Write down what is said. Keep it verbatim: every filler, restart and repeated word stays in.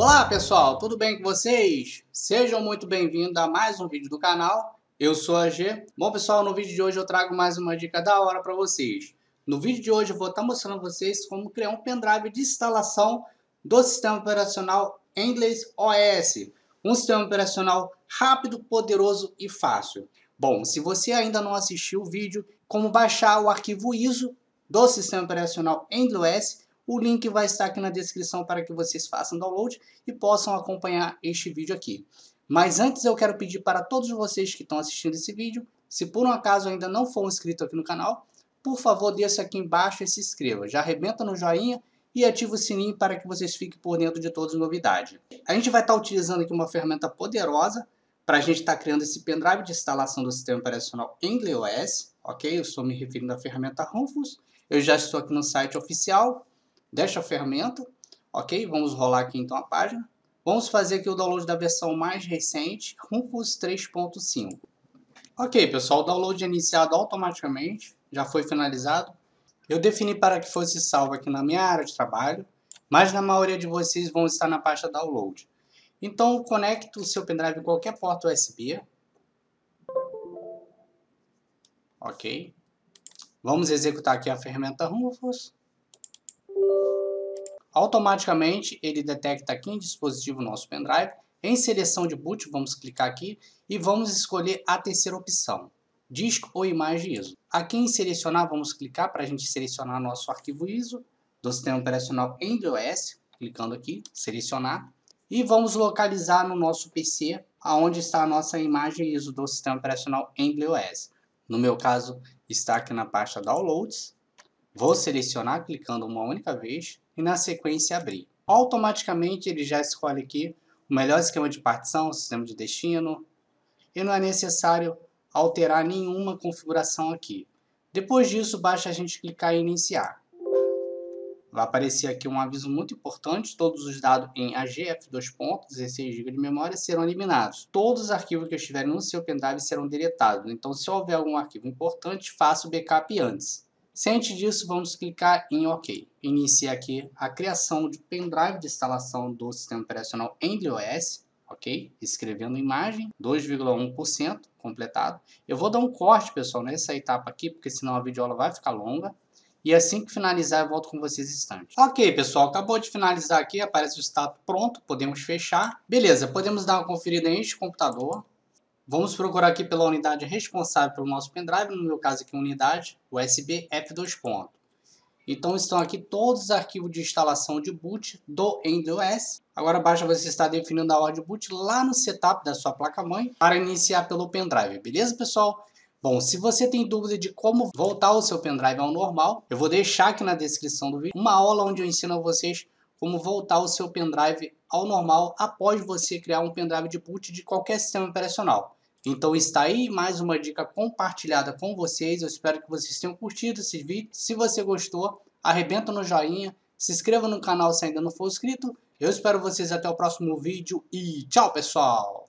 Olá pessoal, tudo bem com vocês? Sejam muito bem-vindos a mais um vídeo do canal. Eu sou a G. Bom pessoal, no vídeo de hoje eu trago mais uma dica da hora para vocês. No vídeo de hoje eu vou estar mostrando a vocês como criar um pendrive de instalação do sistema operacional English O S. Um sistema operacional rápido, poderoso e fácil. Bom, se você ainda não assistiu o vídeo, como baixar o arquivo I S O do sistema operacional English O S, o link vai estar aqui na descrição para que vocês façam download e possam acompanhar este vídeo aqui. Mas antes eu quero pedir para todos vocês que estão assistindo esse vídeo, se por um acaso ainda não for inscrito aqui no canal, por favor desça aqui embaixo e se inscreva. Já arrebenta no joinha e ativa o sininho para que vocês fiquem por dentro de todas as novidades. A gente vai estar utilizando aqui uma ferramenta poderosa para a gente estar criando esse pendrive de instalação do sistema operacional English O S. Ok? Eu estou me referindo à ferramenta Rufus. Eu já estou aqui no site oficial desta ferramenta, ok? Vamos rolar aqui então a página. Vamos fazer aqui o download da versão mais recente, Rufus três ponto cinco. Ok, pessoal, o download é iniciado automaticamente, já foi finalizado. Eu defini para que fosse salvo aqui na minha área de trabalho, mas na maioria de vocês vão estar na pasta download. Então, conecte o seu pendrive em qualquer porta U S B. Ok. Vamos executar aqui a ferramenta Rufus. Automaticamente ele detecta aqui em dispositivo nosso pendrive. Em seleção de boot, vamos clicar aqui e vamos escolher a terceira opção, disco ou imagem I S O. Aqui em selecionar, vamos clicar para a gente selecionar nosso arquivo I S O do sistema operacional English O S, clicando aqui, selecionar, e vamos localizar no nosso P C aonde está a nossa imagem I S O do sistema operacional English O S. No meu caso, está aqui na pasta Downloads. Vou selecionar clicando uma única vez e na sequência abrir. Automaticamente ele já escolhe aqui o melhor esquema de partição, o sistema de destino, e não é necessário alterar nenhuma configuração aqui. Depois disso, basta a gente clicar em iniciar. Vai aparecer aqui um aviso muito importante: todos os dados em A G F dois pontos, dezesseis gigas de memória serão eliminados. Todos os arquivos que estiverem no seu pendrive serão deletados. Então, se houver algum arquivo importante, faça o backup antes. Ciente disso, vamos clicar em OK. Inicia aqui a criação de pendrive de instalação do sistema operacional English O S, ok? Escrevendo imagem, dois vírgula um por cento completado. Eu vou dar um corte, pessoal, nessa etapa aqui, porque senão a videoaula vai ficar longa. E assim que finalizar, eu volto com vocês instantes. Ok, pessoal, acabou de finalizar aqui, aparece o status pronto, podemos fechar. Beleza, podemos dar uma conferida neste computador. Vamos procurar aqui pela unidade responsável pelo nosso pendrive, no meu caso aqui unidade U S B F dois pontos. Então estão aqui todos os arquivos de instalação de boot do English O S. Agora basta você estar definindo a ordem de boot lá no setup da sua placa-mãe para iniciar pelo pendrive, beleza pessoal? Bom, se você tem dúvida de como voltar o seu pendrive ao normal, eu vou deixar aqui na descrição do vídeo uma aula onde eu ensino a vocês como voltar o seu pendrive ao normal após você criar um pendrive de boot de qualquer sistema operacional. Então está aí mais uma dica compartilhada com vocês. Eu espero que vocês tenham curtido esse vídeo. Se você gostou, arrebenta no joinha, se inscreva no canal se ainda não for inscrito. Eu espero vocês até o próximo vídeo e tchau, pessoal!